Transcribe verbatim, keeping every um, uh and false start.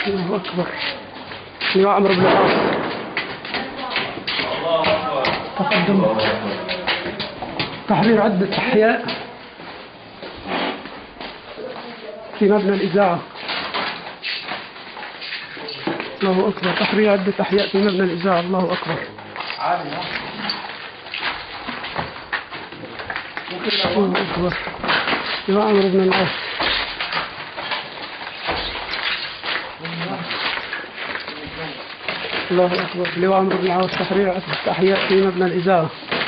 الله أكبر. لواء عمرو بن العاص تقدم تحرير عدة أحياء في مبنى الإذاعة. الله أكبر. تحرير عدة أحياء في مبنى الإذاعة. الله أكبر. الله أكبر. لواء عمرو بن العاص. الله أكبر. لواء عمرو بن العاص تحرير عدة أحياء في مبنى الإذاعة.